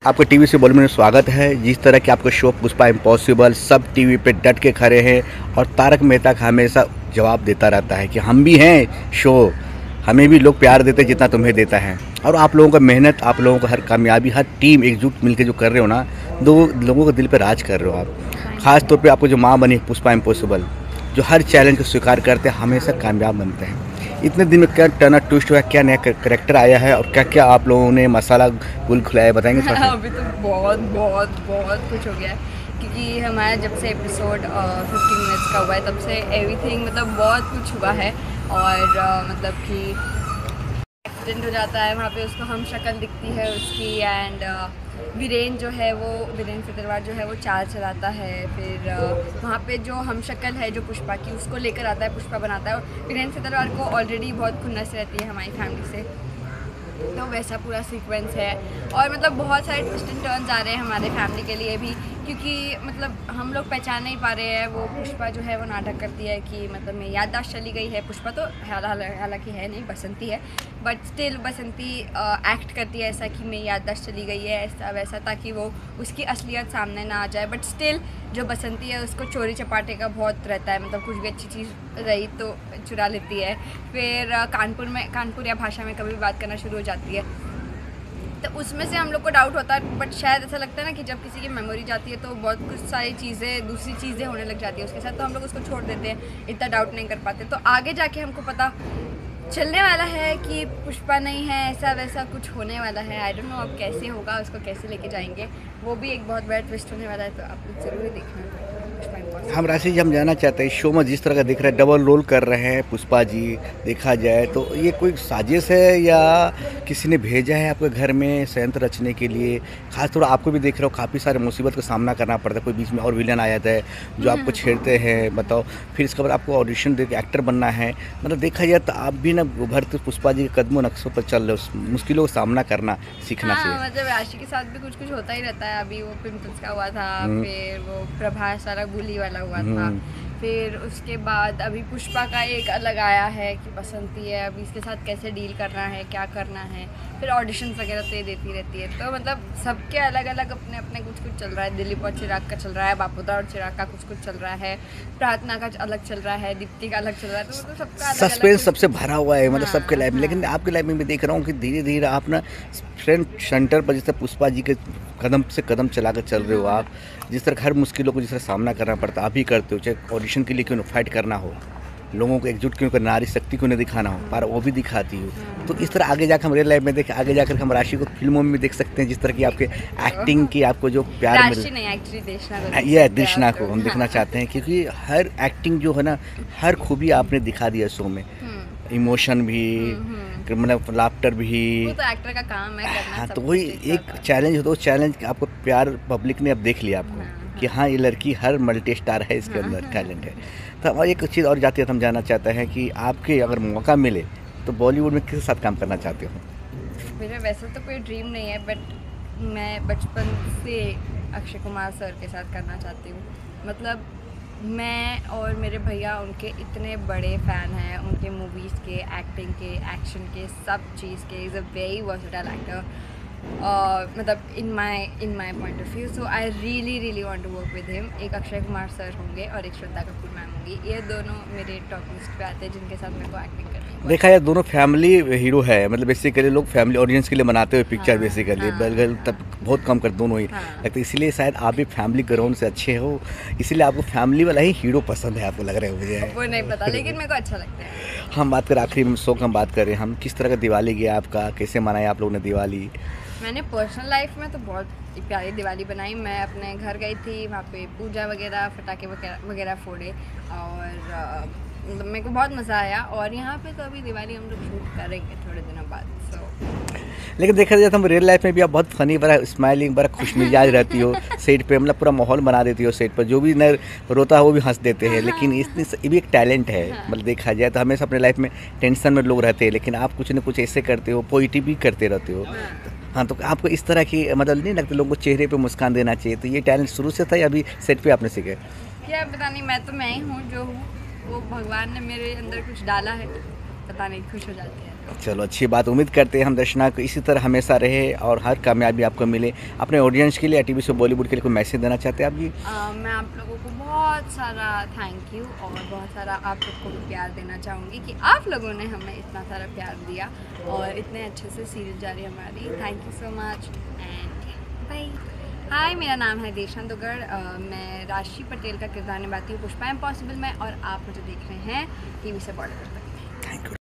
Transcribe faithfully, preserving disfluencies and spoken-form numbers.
आपका टीवी से बॉलीवुड में स्वागत है। जिस तरह की आपका show Pushpa impossible Sab TV पे डट के खड़े हैं और तारक मेहता का हमेशा जवाब देता रहता है कि हम भी हैं शो, हमें भी लोग प्यार देते जितना तुम्हें देता है। और आप लोगों का मेहनत, आप लोगों का हर कामयाबी, हर टीम एकजुट मिलकर जो कर रहे हो ना, दो लोगों के दिल पे राज कर रहे हो आप। ख़ास तौर पे आपको जो माँ बनी पुष्पा इम्पॉसिबल, जो हर चैलेंज को स्वीकार करते हैं, हमेशा कामयाब बनते हैं। इतने दिन में क्या टर्न ट्विस्ट हुआ, क्या नया करेक्टर आया है और क्या क्या आप लोगों ने मसाला गुल खिलाया, बताएंगे थोड़ा सा? अभी तो बहुत बहुत बहुत कुछ हो गया है क्योंकि हमारा जब से एपिसोड फिफ्टीन मिनट्स का हुआ है तब से एवरीथिंग मतलब बहुत कुछ हुआ है। और uh, मतलब कि एक्सीडेंट हो जाता है वहाँ पे, उसको हम शक्ल दिखती है उसकी। एंड वीरेन जो है वो वीरेन सितरवार जो है वो चाल चलाता है। फिर uh, वहाँ पे जो हम शक्ल है जो पुष्पा की, उसको लेकर आता है, पुष्पा बनाता है। और वीरेन सितरवार को ऑलरेडी बहुत खुन्नस रहती है हमारी फैमिली से, तो वैसा पूरा सीक्वेंस है। और मतलब बहुत सारे ट्विस्ट एंड टर्न्स आ रहे हैं हमारे फैमिली के लिए भी, क्योंकि मतलब हम लोग पहचान नहीं पा रहे हैं। वो पुष्पा जो है वो नाटक करती है कि मतलब मैं याददाश्त चली गई है। पुष्पा तो हालांकि है नहीं, बसंती है, बट स्टिल बसंती एक्ट करती है ऐसा कि मैं याददाश्त चली गई है, ऐसा वैसा, ताकि वो उसकी असलियत सामने ना आ जाए। बट स्टिल जो बसंती है उसको चोरी चपाटे का बहुत रहता है, मतलब कुछ भी अच्छी चीज़ रही तो चुरा लेती है। फिर कानपुर में कानपुर या भाषा में कभी भी बात करना शुरू हो जाती है, तो उसमें से हम लोग को डाउट होता है। बट शायद ऐसा लगता है ना कि जब किसी की मेमोरी जाती है तो बहुत कुछ सारी चीज़ें, दूसरी चीज़ें होने लग जाती है उसके साथ, तो हम लोग उसको छोड़ देते हैं, इतना डाउट नहीं कर पाते। तो आगे जाके हमको पता चलने वाला है कि पुष्पा नहीं है, ऐसा वैसा कुछ होने वाला है। आई डोंट नो अब कैसे होगा, उसको कैसे लेके जाएंगे, वो भी एक बहुत बड़ा ट्विस्ट होने वाला है। तो आप लोग ज़रूर देखना। हम राशि जी हम जानना चाहते हैं, शो में जिस तरह का दिख रहा है, डबल रोल कर रहे हैं पुष्पा जी, देखा जाए तो ये कोई साजिश है या किसी ने भेजा है आपके घर में षड्यंत्र रचने के लिए? खास तौर आपको भी देख रहे हो काफ़ी सारे मुसीबत का सामना करना पड़ता है, कोई बीच में और विलन आ जाता है जो आपको छेड़ते हैं, बताओ। फिर इसके बाद आपको ऑडिशन दे के एक्टर बनना है, मतलब देखा जाए तो आप भी ना उभरते पुष्पा जी के कदमों नक्शों पर चल रहे हो, मुश्किलों का सामना करना सीखना चाहिए। हाँ, मतलब राशि के साथ भी कुछ कुछ होता ही रहता है। अभी वो पिंपल्स का हुआ था, फिर वो प्रभास वाला गुली वाला हुआ था, फिर उसके बाद अभी पुष्पा का एक अलग आया है कि बसंती है, अभी इसके साथ कैसे डील करना है, क्या करना है। फिर ऑडिशंस वगैरह तो ये देती रहती है, तो मतलब सबके अलग अलग अपने अपने कुछ कुछ चल रहा है। दिलीप और चिराग का चल रहा है, बापूदा और चिराग का कुछ कुछ चल रहा है, प्रार्थना का अलग चल रहा है, दीप्ति का अलग चल रहा है। तो मतलब सबका अलग सस्पेंस सबसे भरा हुआ है, मतलब हाँ, सबके लाइफ में। हाँ। लेकिन आपके लाइफ में भी देख रहा हूँ कि धीरे धीरे आप ना फ्रेंड सेंटर पर जैसे पुष्पा जी के कदम से कदम चला कर चल रहे हो आप। जिस तरह हर मुश्किलों को जिस तरह सामना करना पड़ता है आप भी करते हो, चाहे ऑडिशन के लिए क्यों फाइट करना हो, लोगों को एकजुट क्यों कर, नारी शक्ति क्यों नहीं दिखाना हो, पर वो भी दिखाती हो। तो इस तरह आगे जाकर हम रियल लाइफ में देखें, आगे जाकर हम राशि को फिल्मों में भी देख सकते हैं, जिस तरह की आपके एक्टिंग की आपको जो प्यार मिल ये दृष्णा को हम देखना चाहते हैं, क्योंकि हर एक्टिंग जो है ना, हर खूबी आपने दिखा दिया शो में। इमोशन भी, मतलब लाफ्टर भी, वो तो एक्टर का काम है करना। हाँ, तो वही एक चैलेंज होता है। उस चैलेंज आपको प्यार पब्लिक ने अब देख लिया आपको, हाँ, कि हाँ ये लड़की हर मल्टी स्टार है, इसके अंदर टैलेंट है। तो और एक चीज़ और जाती है, हम जानना चाहते हैं कि आपके अगर मौका मिले तो बॉलीवुड में किसके साथ काम करना चाहते हो? मेरा वैसे तो कोई ड्रीम नहीं है, बट मैं बचपन से अक्षय कुमार सर के साथ करना चाहती हूँ। मतलब मैं और मेरे भैया उनके इतने बड़े फ़ैन हैं, उनके मूवीज़ के, एक्टिंग के, एक्शन के, सब चीज़ के। Is a very versatile actor, मतलब in my in my point of view. So I really really want to work with him. एक अक्षय कुमार सर होंगे और एक श्रद्धा कपूर मैम होंगी, ये दोनों मेरे टॉप लिस्ट पे आते हैं जिनके साथ मेरे को एक्टिंग करनी है। देखा जाए दोनों फैमिली हीरो है, मतलब बेसिकली लोग फैमिली ऑडियंस के लिए बनाते हुए पिक्चर। हाँ, बेसिकली हाँ, तब बहुत कम कर दोनों ही लगता है। इसीलिए शायद आप भी फैमिली ग्राउंड से अच्छे हो, इसीलिए आपको फैमिली वाला ही हीरो पसंद है, आपको लग रहा है मुझे। वो नहीं पता, लेकिन मेरे को अच्छा लगता है। हम बात करें आखिरी में शो की हम बात करें, हम किस तरह का दिवाली गया आपका, कैसे मनाया आप लोगों ने दिवाली? मैंने पर्सनल लाइफ में तो बहुत प्यारी दिवाली बनाई। मैं अपने घर गई थी, वहाँ पे पूजा वगैरह, पटाखे वगैरह फोड़े और मतलब मेरे को बहुत मज़ा आया। और यहाँ पे तो अभी दिवाली हम लोग शूट करेंगे थोड़े दिनों बाद। सो लेकिन देखा जाए तो हम रियल लाइफ में भी आप बहुत फनी, बड़ा स्माइलिंग, बड़ा खुश मिजाज रहती हो सेट पे, मतलब पूरा माहौल बना देती हो सेट पर। जो भी न रोता है वो भी हंस देते हैं। लेकिन इतनी ये भी एक टैलेंट है, मतलब देखा जाए तो हमेशा अपने लाइफ में टेंशन में लोग रहते हैं, लेकिन आप कुछ न कुछ ऐसे करते हो, पॉजिटिव भी करते रहते हो। हाँ, तो आपको इस तरह की मतलब नहीं लगता लोगों को चेहरे पे मुस्कान देना चाहिए? तो ये टैलेंट शुरू से था या अभी सेट पे आपने सीखे? क्या पता नहीं, मैं तो मैं ही हूँ जो हूँ, वो भगवान ने मेरे अंदर कुछ डाला है, पता नहीं, खुश हो जाती है। चलो अच्छी बात, उम्मीद करते हैं हम दर्शना को इसी तरह हमेशा रहे और हर कामयाबी आपको मिले। अपने ऑडियंस के लिए, टीवी शो बॉलीवुड के लिए कोई मैसेज देना चाहते हैं आप जी? अ, मैं आप लोगों को बहुत सारा थैंक यू और बहुत सारा आप लोग को भी प्यार देना चाहूँगी कि आप लोगों ने हमें इतना सारा प्यार दिया और इतने अच्छे से सीरीज जा रही है हमारी। Thank you so much and bye. Hi, मेरा नाम है देशा दुग्गड़। अ, मैं राशि पटेल का किरदार निभाती हूँ पुष्पा इम्पॉसिबल में और आप मुझे देख रहे हैं टीवी से बॉलीवुड तक। Thank you.